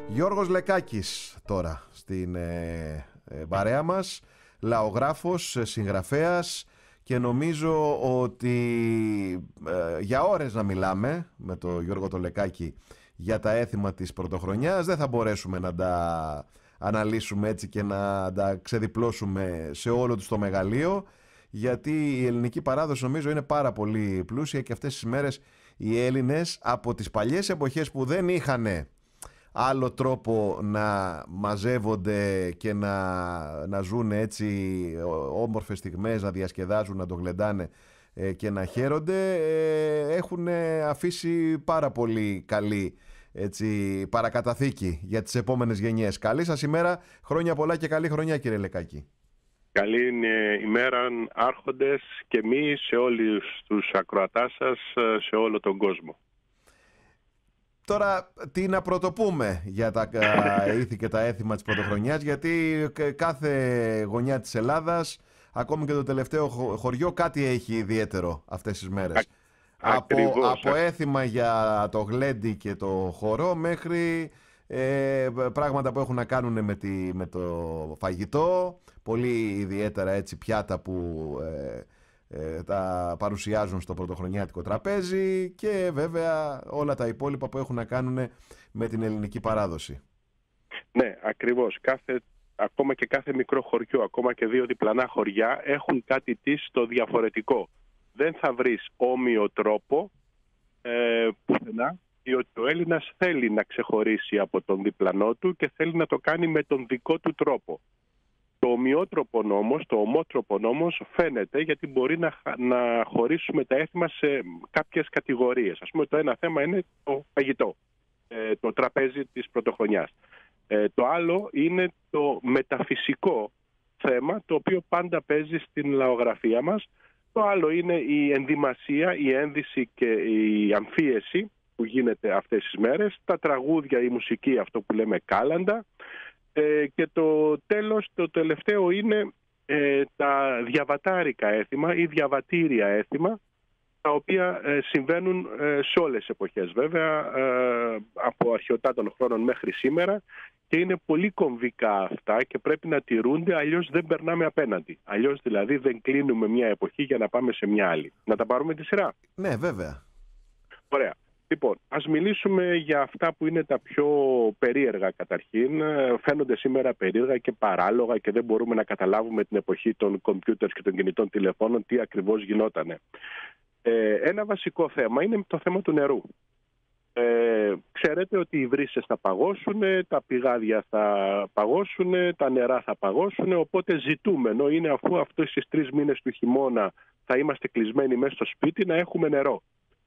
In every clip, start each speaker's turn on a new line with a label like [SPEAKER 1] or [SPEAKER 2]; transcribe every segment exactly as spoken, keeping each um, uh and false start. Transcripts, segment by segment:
[SPEAKER 1] Γιώργος Λεκάκης τώρα στην ε, ε, παρέα μας, λαογράφος, συγγραφέας, και νομίζω ότι ε, για ώρες να μιλάμε με τον Γιώργο το Λεκάκη για τα έθιμα της πρωτοχρονιάς. Δεν θα μπορέσουμε να τα αναλύσουμε έτσι και να τα ξεδιπλώσουμε σε όλο τους το μεγαλείο, γιατί η ελληνική παράδοση νομίζω είναι πάρα πολύ πλούσια και αυτές τις μέρες οι Έλληνες από τις παλιές εποχές που δεν είχαν άλλο τρόπο να μαζεύονται και να, να ζουν έτσι όμορφες στιγμές, να διασκεδάζουν, να το γλεντάνε ε, και να χαίρονται, ε, έχουν αφήσει πάρα πολύ καλή έτσι, παρακαταθήκη για τις επόμενες γενιές. Καλή σας ημέρα, χρόνια πολλά και καλή χρονιά, κύριε Λεκάκη.
[SPEAKER 2] Καλή ημέρα, άρχοντες, και εμείς σε όλους τους ακροατάς σας, σε όλο τον κόσμο.
[SPEAKER 1] Τώρα, τι να πρωτοπούμε για τα ήθη και τα έθιμα της πρωτοχρονιάς, γιατί κάθε γωνιά της Ελλάδας, ακόμη και το τελευταίο χωριό, κάτι έχει ιδιαίτερο αυτές τις μέρες. Α, από, από έθιμα για το γλέντι και το χορό μέχρι ε, πράγματα που έχουν να κάνουν με, τη, με το φαγητό, πολύ ιδιαίτερα έτσι πιάτα που ε, ε, τα παρουσιάζουν στο πρωτοχρονιάτικο τραπέζι, και βέβαια όλα τα υπόλοιπα που έχουν να κάνουν με την ελληνική παράδοση.
[SPEAKER 2] Ναι, ακριβώς. Κάθε, ακόμα και κάθε μικρό χωριό, ακόμα και δύο διπλανά χωριά έχουν κάτι της το διαφορετικό. Δεν θα βρεις όμοιο τρόπο ε, πουθενά, διότι ο Έλληνας θέλει να ξεχωρίσει από τον διπλανό του και θέλει να το κάνει με τον δικό του τρόπο. Το ομοιότροπο όμως, το ομότροπο όμως φαίνεται, γιατί μπορεί να, να χωρίσουμε τα έθιμα σε κάποιες κατηγορίες. Ας πούμε, το ένα θέμα είναι το φαγητό, ε, το τραπέζι της πρωτοχρονιάς. Ε, το άλλο είναι το μεταφυσικό θέμα, το οποίο πάντα παίζει στην λαογραφία μας. Το άλλο είναι η ενδυμασία, η ένδυση και η αμφίεση που γίνεται αυτές τις μέρες, τα τραγούδια, η μουσική, αυτό που λέμε κάλαντα. Ε, και το τέλος, το τελευταίο είναι ε, τα διαβατάρικα έθιμα ή διαβατήρια έθιμα, τα οποία ε, συμβαίνουν ε, σε όλες τις εποχές βέβαια, ε, από αρχαιοτά των χρόνων μέχρι σήμερα, και είναι πολύ κομβικά αυτά και πρέπει να τηρούνται, αλλιώς δεν περνάμε απέναντι. Αλλιώς δηλαδή δεν κλείνουμε μια εποχή για να πάμε σε μια άλλη. Να τα πάρουμε τη σειρά.
[SPEAKER 1] Ναι, βέβαια.
[SPEAKER 2] Ωραία. Λοιπόν, ας μιλήσουμε για αυτά που είναι τα πιο περίεργα καταρχήν. Φαίνονται σήμερα περίεργα και παράλογα και δεν μπορούμε να καταλάβουμε την εποχή των κομπιούτερς και των κινητών τηλεφώνων τι ακριβώς γινότανε. Ε, ένα βασικό θέμα είναι το θέμα του νερού. Ε, ξέρετε ότι οι βρύσες θα παγώσουν, τα πηγάδια θα παγώσουν, τα νερά θα παγώσουν, οπότε ζητούμενο είναι, αφού αυτούς τις τρεις μήνες του χειμώνα θα είμαστε κλεισμένοι μέσα στο σπίτι, να έχουμε νερό.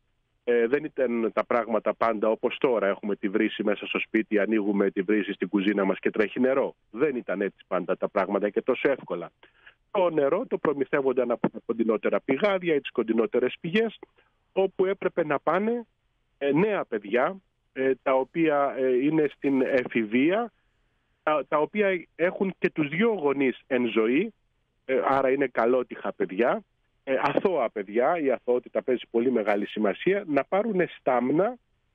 [SPEAKER 2] Ε, δεν ήταν τα πράγματα πάντα όπως τώρα. Έχουμε τη βρύση μέσα στο σπίτι, ανοίγουμε τη βρύση στην κουζίνα μας και τρέχει νερό. Δεν ήταν έτσι πάντα τα πράγματα και τόσο εύκολα. Το νερό το προμηθεύονταν από τα κοντινότερα πηγάδια ή τις κοντινότερες πηγές, όπου έπρεπε να πάνε ε, νέα παιδιά, ε, τα οποία ε, είναι στην εφηβεία, τα, τα οποία έχουν και τους δύο γονείς εν ζωή, ε, άρα είναι καλότυχα παιδιά. Ε, αθώα παιδιά, η αθωότητα παίζει πολύ μεγάλη σημασία, να πάρουν στάμνα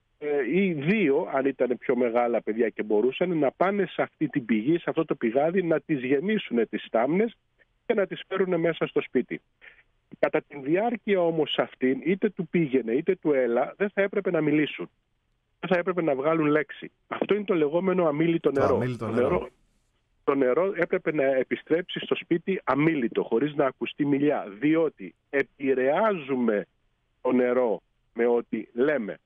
[SPEAKER 2] ε, ή δύο, αν ήταν πιο μεγάλα παιδιά και μπορούσαν, να πάνε σε αυτή την πηγή, σε αυτό το πηγάδι, να τις γεμίσουν τις στάμνες και να τις φέρουν μέσα στο σπίτι. Κατά τη διάρκεια όμως αυτήν, είτε του πήγαινε είτε του έλα, δεν θα έπρεπε να μιλήσουν. Δεν θα έπρεπε να βγάλουν λέξη. Αυτό είναι το λεγόμενο αμίλητο νερό.
[SPEAKER 1] αμίλητο νερό.
[SPEAKER 2] νερό. Το νερό έπρεπε να επιστρέψει στο σπίτι αμίλητο, χωρίς να ακουστεί μιλιά, διότι επηρεάζουμε το νερό με ό,τι λέμε.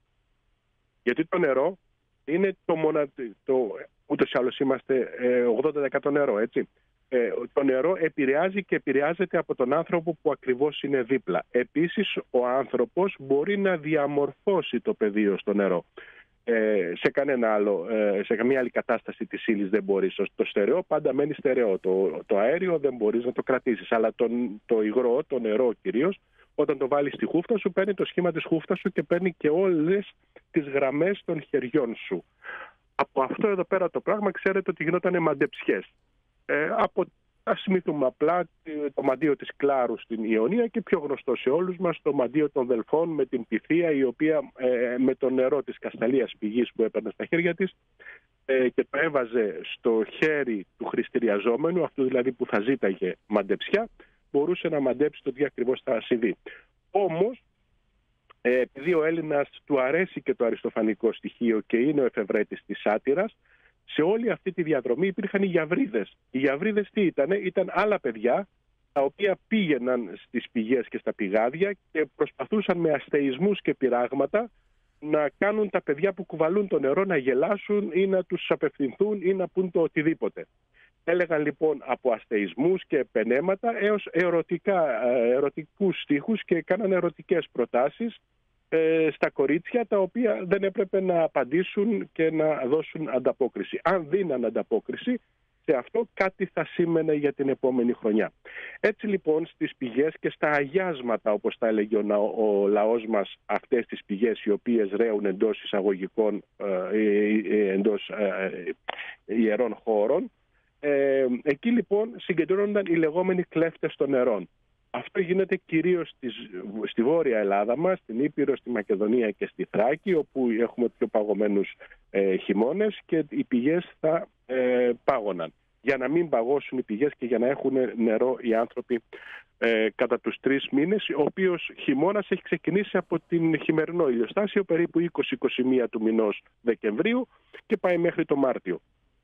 [SPEAKER 2] Γιατί το νερό είναι το μοναδικό, ούτως ή άλλως είμαστε ογδόντα τοις εκατό νερό, έτσι. Ε, το νερό επηρεάζει και επηρεάζεται από τον άνθρωπο που ακριβώς είναι δίπλα. Επίσης, ο άνθρωπος μπορεί να διαμορφώσει το πεδίο στο νερό. Ε, σε κανένα άλλο, ε, σε καμία άλλη κατάσταση της ύλης δεν μπορείς. Το στερεό πάντα μένει στερεό. Το, το αέριο δεν μπορείς να το κρατήσεις. Αλλά το, το υγρό, το νερό κυρίως, όταν το βάλεις στη χούφτα σου, παίρνει το σχήμα της χούφτας σου και παίρνει και όλες τις γραμμές των χεριών σου. Από αυτό εδώ πέρα το πράγμα ξέρετε ότι γινότανε μαντεψιές. Ε, από ας θυμηθούμε απλά το μαντίο της Κλάρου στην Ιωνία και πιο γνωστό σε όλους μας το μαντίο των Δελφών με την Πυθία, η οποία ε, με το νερό της Κασταλίας πηγής που έπαιρνε στα χέρια της και το έβαζε στο χέρι του χρηστηριαζόμενου, αυτού δηλαδή που θα ζήταγε μαντεψιά, μπορούσε να μαντέψει το τι ακριβώς θα συμβεί. Όμως, επειδή ο Έλληνας του αρέσει και το αριστοφανικό στοιχείο και είναι ο εφευρέτης της σάτυρας, σε όλη αυτή τη διαδρομή υπήρχαν οι γιαβρίδες. Οι γιαβρίδες τι ήτανε? Ήταν άλλα παιδιά τα οποία πήγαιναν στις πηγές και στα πηγάδια και προσπαθούσαν με αστεισμούς και πειράγματα να κάνουν τα παιδιά που κουβαλούν το νερό να γελάσουν ή να τους απευθυνθούν ή να πούν το οτιδήποτε. Έλεγαν λοιπόν από αστεισμούς και πενέματα έως ερωτικά, ερωτικούς στίχους και κάναν ερωτικές προτάσεις ε, στα κορίτσια, τα οποία δεν έπρεπε να απαντήσουν και να δώσουν ανταπόκριση. Αν δίναν ανταπόκριση, σε αυτό κάτι θα σήμαινε για την επόμενη χρονιά. Έτσι λοιπόν στις πηγές και στα αγιάσματα, όπως τα έλεγε ο, ο λαός μας, αυτές τις πηγές οι οποίες ρέουν εντός εισαγωγικών, ε, εντός ε, ιερών χώρων, ε, εκεί λοιπόν συγκεντρώνονταν οι λεγόμενοι κλέφτες των νερών. Αυτό γίνεται κυρίως στη, στη Βόρεια Ελλάδα μας, στην Ήπειρο, στη Μακεδονία και στη Θράκη, όπου έχουμε πιο παγωμένους ε, χειμώνες και οι πηγές θα ε, πάγωναν. Για να μην παγώσουν οι πηγές και για να έχουν νερό οι άνθρωποι ε, κατά τους τρεις μήνες, ο οποίος χειμώνας έχει ξεκινήσει από την χειμερινό ηλιοστάσιο, περίπου είκοσι με είκοσι μία του μηνός Δεκεμβρίου και πάει μέχρι το Μάρτιο.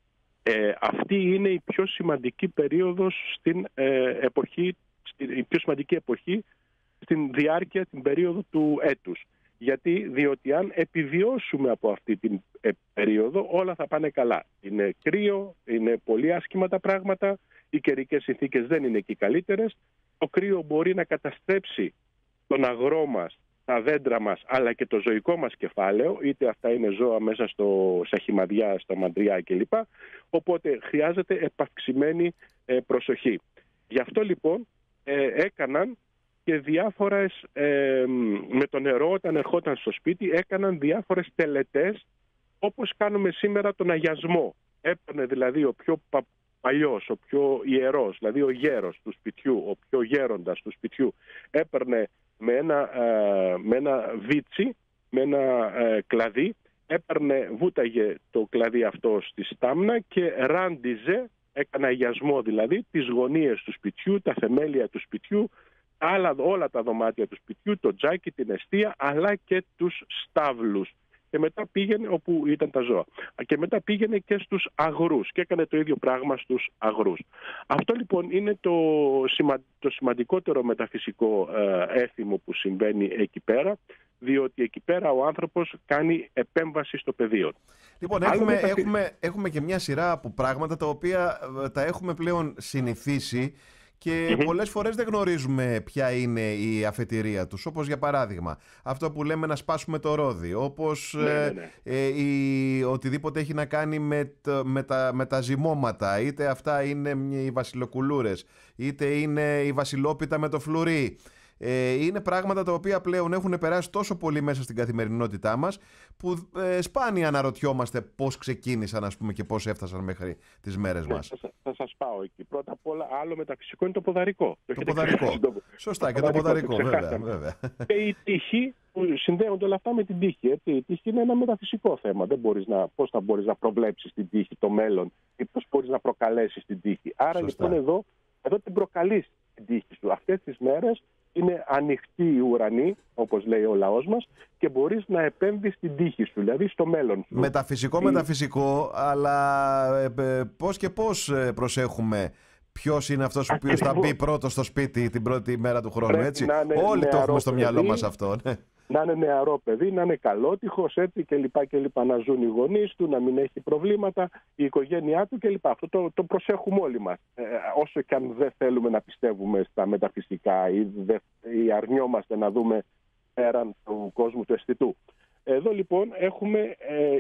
[SPEAKER 2] Ε, αυτή είναι η πιο σημαντική περίοδος στην ε, εποχή, η πιο σημαντική εποχή στην διάρκεια, την περίοδο του έτους. Γιατί, διότι αν επιβιώσουμε από αυτή την περίοδο, όλα θα πάνε καλά. Είναι κρύο, είναι πολύ άσχημα τα πράγματα, οι καιρικές συνθήκες δεν είναι και οι καλύτερες. Το κρύο μπορεί να καταστρέψει τον αγρό μας, τα δέντρα μας, αλλά και το ζωικό μας κεφάλαιο, είτε αυτά είναι ζώα μέσα στο, στα χυμαδιά, στα μαντριά κλπ. Οπότε χρειάζεται επαυξημένη ε, προσοχή. Γι' αυτό λοιπόν ε, έκαναν και διάφορες, ε, με το νερό όταν ερχόταν στο σπίτι, έκαναν διάφορες τελετές, όπως κάνουμε σήμερα τον αγιασμό. Έπαιρνε δηλαδή ο πιο πα, παλιός, ο πιο ιερός, δηλαδή ο γέρος του σπιτιού, ο πιο γέροντας του σπιτιού, έπαιρνε με ένα, ε, με ένα βίτσι, με ένα ε, κλαδί, έπαιρνε, βούταγε το κλαδί αυτό στη στάμνα και ράντιζε, έκανε αγιασμό δηλαδή, τις γωνίες του σπιτιού, τα θεμέλια του σπιτιού, άλλα, όλα τα δωμάτια του σπιτιού, το τζάκι, την εστία, αλλά και τους στάβλους. Και μετά πήγαινε όπου ήταν τα ζώα. Και μετά πήγαινε και στους αγρούς και έκανε το ίδιο πράγμα στους αγρούς. Αυτό λοιπόν είναι το, σημα... το σημαντικότερο μεταφυσικό ε, έθιμο που συμβαίνει εκεί πέρα, διότι εκεί πέρα ο άνθρωπος κάνει επέμβαση στο πεδίο.
[SPEAKER 1] Λοιπόν, έχουμε, μεταφυ... έχουμε, έχουμε και μια σειρά από πράγματα τα οποία τα έχουμε πλέον συνηθίσει και mm-hmm. πολλές φορές δεν γνωρίζουμε ποια είναι η αφετηρία τους. Όπως για παράδειγμα αυτό που λέμε να σπάσουμε το ρόδι, όπως ναι, ε, ναι. Ε, η, οτιδήποτε έχει να κάνει με, το, με, τα, με τα ζυμώματα, είτε αυτά είναι οι βασιλοκουλούρες, είτε είναι η βασιλόπιτα με το φλουρί. Ε, είναι πράγματα τα οποία πλέον έχουν περάσει τόσο πολύ μέσα στην καθημερινότητά μας που ε, σπάνια αναρωτιόμαστε πώς ξεκίνησαν, ας πούμε, και πώς έφτασαν μέχρι τις μέρες μας.
[SPEAKER 2] Θα, θα σας πάω εκεί. Πρώτα απ' όλα, άλλο μεταφυσικό είναι το ποδαρικό.
[SPEAKER 1] Το, το ποδαρικό. Το... Σωστά, το και ποδαρικό, το ποδαρικό, βέβαια, βέβαια.
[SPEAKER 2] Και η τύχη, που συνδέονται όλα αυτά με την τύχη. Έτσι. Η τύχη είναι ένα μεταφυσικό θέμα. Δεν μπορείς να, πώς θα μπορείς να προβλέψεις την τύχη, το μέλλον, ή πώς μπορείς να προκαλέσεις την τύχη. Άρα Σωστά. λοιπόν εδώ, εδώ την προκαλείς την τύχη σου. Αυτές τις μέρες είναι ανοιχτή η ουρανή, όπως λέει ο λαός μας, και μπορείς να επέμβεις στην τύχη σου, δηλαδή στο μέλλον σου.
[SPEAKER 1] Μεταφυσικό, η... μεταφυσικό, αλλά ε, πώς και πώς προσέχουμε ποιος είναι αυτός ο οποίος θα μπει πρώτος στο σπίτι την πρώτη μέρα του χρόνου, έτσι. Όλοι το έχουμε στο παιδί, μυαλό μας αυτό. Ναι.
[SPEAKER 2] Να είναι νεαρό παιδί, να είναι καλότυχος, έτσι κλπ. κλπ. Να ζουν οι γονείς του, να μην έχει προβλήματα, η οικογένειά του κλπ. Αυτό το, το προσέχουμε όλοι μας. Ε, όσο και αν δεν θέλουμε να πιστεύουμε στα μεταφυσικά ή, δε, ή αρνιόμαστε να δούμε πέραν του κόσμου του αισθητού. Εδώ λοιπόν έχουμε, ε,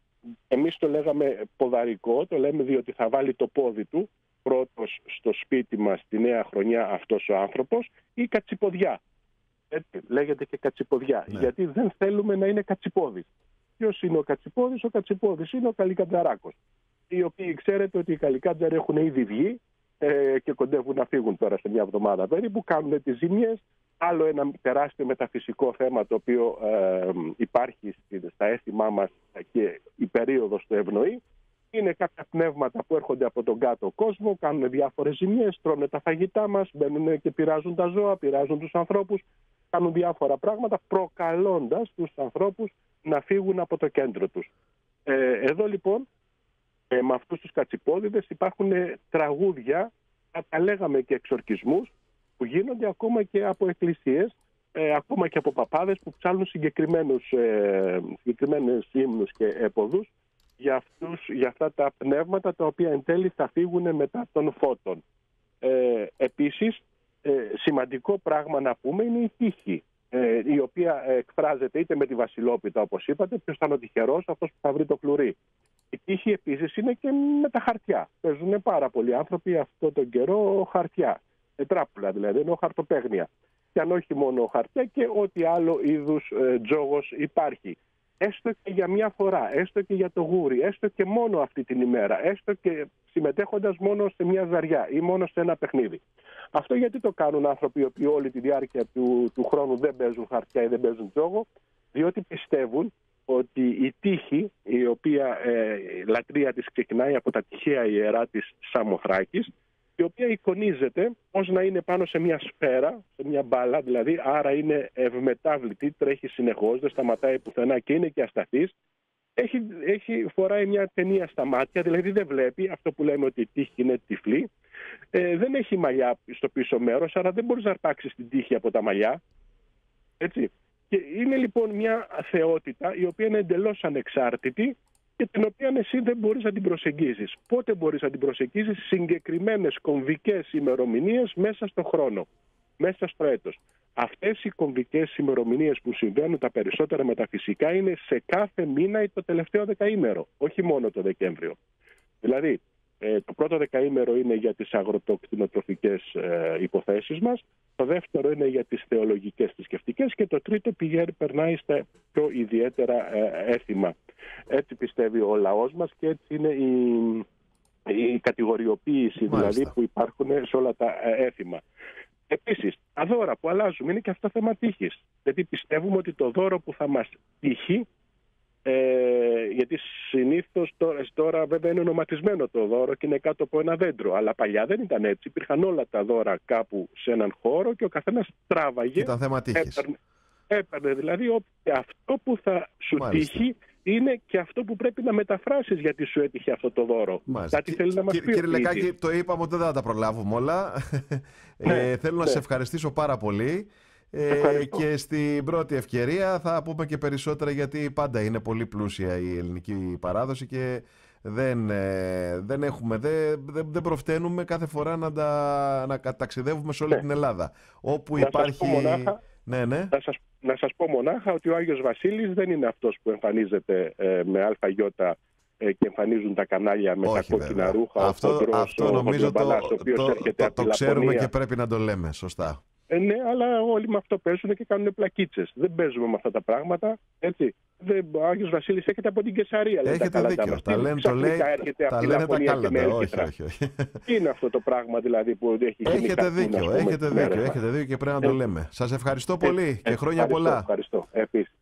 [SPEAKER 2] εμείς το λέγαμε ποδαρικό, το λέμε διότι θα βάλει το πόδι του πρώτος στο σπίτι μας τη νέα χρονιά αυτός ο άνθρωπος, ή κατσιποδιά. Έτσι, λέγεται και κατσιποδιά, ναι. γιατί δεν θέλουμε να είναι κατσιπόδης. Ποιος είναι ο κατσιπόδης? Ο κατσιπόδης είναι ο Καλικαντζαράκος. Οι οποίοι ξέρετε ότι οι Καλικάντζαροι έχουν ήδη βγει ε, και κοντεύουν να φύγουν τώρα σε μια εβδομάδα περίπου, κάνουν τις ζημιές. Άλλο ένα τεράστιο μεταφυσικό θέμα το οποίο ε, υπάρχει στα αίσθημά μας και η περίοδος το ευνοεί, Είναι κάποια πνεύματα που έρχονται από τον κάτω κόσμο, κάνουν διάφορες ζημιές, τρώνε τα φαγητά μας, μπαίνουν και πειράζουν τα ζώα, πειράζουν τους ανθρώπους, κάνουν διάφορα πράγματα, προκαλώντας τους ανθρώπους να φύγουν από το κέντρο τους. Ε, εδώ λοιπόν, ε, με αυτούς τους κατσιπόδηδες υπάρχουν ε, τραγούδια, τα λέγαμε και εξορκισμούς, που γίνονται ακόμα και από εκκλησίες, ε, ακόμα και από παπάδες που ψάλουν συγκεκριμένους, ε, συγκεκριμένες ύμνους και έποδους, για, αυτούς, για αυτά τα πνεύματα τα οποία εν τέλει θα φύγουν μετά των φώτων. Ε, επίσης, ε, σημαντικό πράγμα να πούμε είναι η τύχη, ε, η οποία εκφράζεται είτε με τη βασιλόπιτα όπως είπατε, ποιος θα είναι ο τυχερός, αυτός που θα βρει το κλουρί. Η τύχη επίσης είναι και με τα χαρτιά. Παίζουν πάρα πολλοί άνθρωποι αυτόν τον καιρό χαρτιά, τετράπουλα δηλαδή, ενώ χαρτοπαίγνια. Και αν όχι μόνο χαρτιά και ό,τι άλλο είδους ε, τζόγος υπάρχει. Έστω και για μια φορά, έστω και για το γούρι, έστω και μόνο αυτή την ημέρα, έστω και συμμετέχοντας μόνο σε μια ζαριά ή μόνο σε ένα παιχνίδι. Αυτό γιατί το κάνουν άνθρωποι οι οποίοι όλη τη διάρκεια του, του χρόνου δεν παίζουν χαρτιά ή δεν παίζουν τζόγο, διότι πιστεύουν ότι η τύχη, η οποία ε, λατρεία της ξεκινάει από τα τυχαία ιερά της Σαμοθράκης, η οποία εικονίζεται ως να είναι πάνω σε μια σφαίρα, σε μια μπάλα δηλαδή, άρα είναι ευμετάβλητη, τρέχει συνεχώς, δεν σταματάει πουθενά και είναι και ασταθής. Έχει, έχει, φοράει μια ταινία στα μάτια, δηλαδή δεν βλέπει, αυτό που λέμε ότι η τύχη είναι τυφλή. Ε, δεν έχει μαλλιά στο πίσω μέρος, άρα δεν μπορείς να αρπάξεις την τύχη από τα μαλλιά. Έτσι. Και είναι λοιπόν μια θεότητα η οποία είναι εντελώς ανεξάρτητη και την οποία εσύ δεν μπορείς να την προσεγγίσεις. Πότε μπορείς να την προσεγγίσεις? Συγκεκριμένες κομβικές ημερομηνίες μέσα στον χρόνο, μέσα στο έτος. Αυτές οι κομβικές ημερομηνίες που συμβαίνουν τα περισσότερα μεταφυσικά είναι σε κάθε μήνα ή το τελευταίο δεκαήμερο, όχι μόνο το Δεκέμβριο. Δηλαδή, ε, το πρώτο δεκαήμερο είναι για τις αγροτοκτηνοτροφικές ε, υποθέσεις μας, το δεύτερο είναι για τις θεολογικές θρησκευτικές και το τρίτο πηγαίνει, περνάει στα πιο ιδιαίτερα ε, έθιμα. Έτσι πιστεύει ο λαός μας και έτσι είναι η, η κατηγοριοποίηση δηλαδή που υπάρχουν σε όλα τα ε, έθιμα. Επίσης, τα δώρα που αλλάζουμε είναι και αυτό θέμα τύχης. Γιατί πιστεύουμε ότι το δώρο που θα μας τύχει, ε, γιατί συνήθως τώρα, τώρα βέβαια είναι ονοματισμένο το δώρο και είναι κάτω από ένα δέντρο. Αλλά παλιά δεν ήταν έτσι. Υπήρχαν όλα τα δώρα κάπου σε έναν χώρο και ο καθένας τράβαγε.
[SPEAKER 1] Ήταν θέμα τύχης.
[SPEAKER 2] Έπαιρνε, έπαιρνε δηλαδή αυτό που θα σου Μάλιστα. τύχει είναι και αυτό που πρέπει να μεταφράσεις γιατί σου έτυχε αυτό το δώρο.
[SPEAKER 1] Μάλιστα.
[SPEAKER 2] Κάτι θέλει να μας πει.
[SPEAKER 1] Κύριε Λεκάκη, το είπαμε ότι δεν θα τα προλάβουμε όλα. Ναι, ε, θέλω ναι. να σε ευχαριστήσω πάρα πολύ. Ε, και στην πρώτη ευκαιρία θα πούμε και περισσότερα, γιατί πάντα είναι πολύ πλούσια η ελληνική παράδοση και δεν, ε, δεν, έχουμε, δεν, δεν, δεν προφταίνουμε κάθε φορά να, τα, να ταξιδεύουμε σε όλη ναι. την Ελλάδα. Όπου
[SPEAKER 2] να
[SPEAKER 1] υπάρχει...
[SPEAKER 2] Σας μονάχα,
[SPEAKER 1] ναι, ναι.
[SPEAKER 2] Να, σας, να σας πω μονάχα ότι ο Άγιος Βασίλης δεν είναι αυτός που εμφανίζεται ε, με αλφαγιώτα ε, και εμφανίζουν τα κανάλια με
[SPEAKER 1] Όχι,
[SPEAKER 2] τα κόκκινα
[SPEAKER 1] βέβαια.
[SPEAKER 2] ρούχα.
[SPEAKER 1] Αυτό,
[SPEAKER 2] ο χοντρός,
[SPEAKER 1] αυτό
[SPEAKER 2] ο
[SPEAKER 1] νομίζω το,
[SPEAKER 2] το, το,
[SPEAKER 1] το, το, το ξέρουμε και πρέπει να το λέμε σωστά.
[SPEAKER 2] Ε, ναι, αλλά όλοι με αυτό παίζουν και κάνουν πλακίτσες. Δεν παίζουμε με αυτά τα πράγματα. Έτσι. Δεν, ο Άγιος Βασίλης έχετε από την Κεσαρία.
[SPEAKER 1] Έχετε τα δίκιο. Τα λένε, το λέει, τα λένε τα κάλατα. Όχι, όχι, όχι.
[SPEAKER 2] Τι είναι αυτό το πράγμα δηλαδή που έχει γίνει?
[SPEAKER 1] Έχετε δίκιο, έχετε δίκιο, έχετε δίκιο και πρέπει να το λέμε. Σας ευχαριστώ πολύ και χρόνια πολλά.
[SPEAKER 2] Ευχαριστώ. Επίσης.